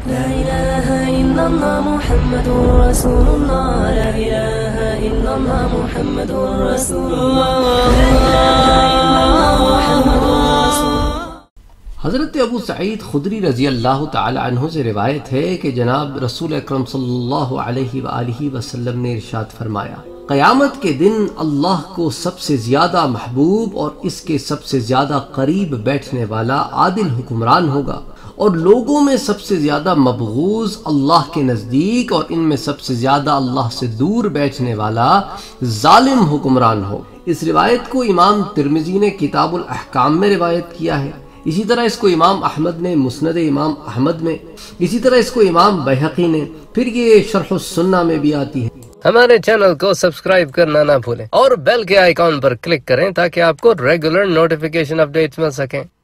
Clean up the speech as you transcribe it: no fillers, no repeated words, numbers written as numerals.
ला इलाहा इल्लल्लाह मुहम्मदुर रसूलुल्लाह, ला इलाहा इल्लल्लाह मुहम्मदुर रसूलुल्लाह, ला इलाहा इल्लल्लाह मुहम्मदुर रसूलुल्लाह। हज़रत अबू सईद खुदरी रज़ी अल्लाह तआला अन्हु से रिवायत है कि जनाब रसूल अकरम सल्लल्लाहु अलैहि वालिहि वसल्लम ने इरशाद फरमाया, क़यामत के दिन अल्लाह को सबसे ज्यादा महबूब और इसके सबसे ज्यादा करीब बैठने वाला आदिल हुक्मरान होगा, और लोगों में सबसे ज्यादा मबगूज अल्लाह के नजदीक और इनमें सबसे ज्यादा अल्लाह से दूर बैठने वाला जालिम हुक्मरान हो। इस रिवायत को इमाम तिर्मिज़ी ने किताबुल अहकाम में रिवायत किया है। इसी तरह इसको इमाम अहमद ने मुस्नद इमाम अहमद में, इसी तरह इसको इमाम बैहक़ी ने, फिर ये शरह सुन्ना में भी आती है। हमारे चैनल को सब्सक्राइब करना ना भूलें और बेल के आइकॉन पर क्लिक करें ताकि आपको रेगुलर नोटिफिकेशन अपडेट्स मिल सकें।